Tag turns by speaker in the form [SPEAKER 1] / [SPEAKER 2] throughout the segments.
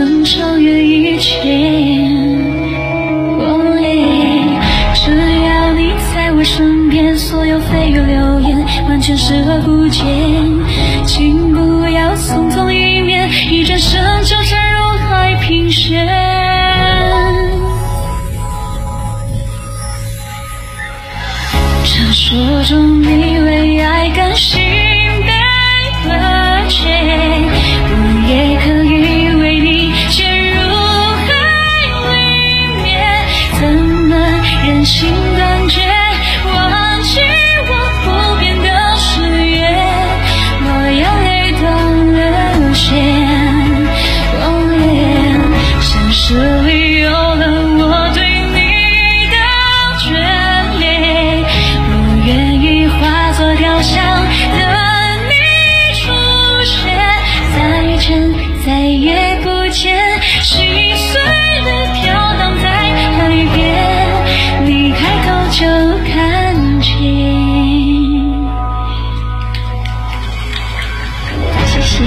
[SPEAKER 1] 生超越一切。只要你在我身边，所有蜚语流言完全视而不见。请不要匆匆一面，一转身就沉入海平线。传说中你为爱甘心被搁浅，我也可以为你潜入海里面，怎么忍心断绝，忘记我不变的誓约，我眼泪都流血。现实里有了我对你的眷恋，我愿意化作雕像等你出现，再见再也不见，心碎的飘荡在海边，你开口就看见。谢谢。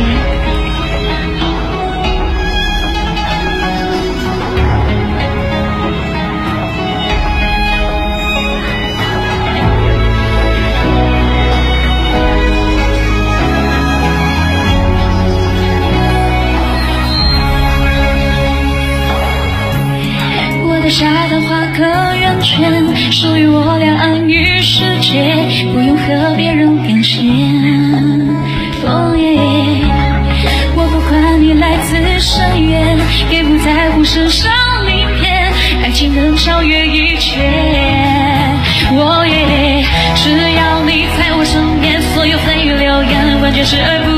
[SPEAKER 1] 沙滩花可圆圈，属于我俩安于世界，不用和别人变现。我不管你来自深渊，也不在乎身上名片，爱情能超越一切。只要你在我身边，所有蜚语流言完全视而不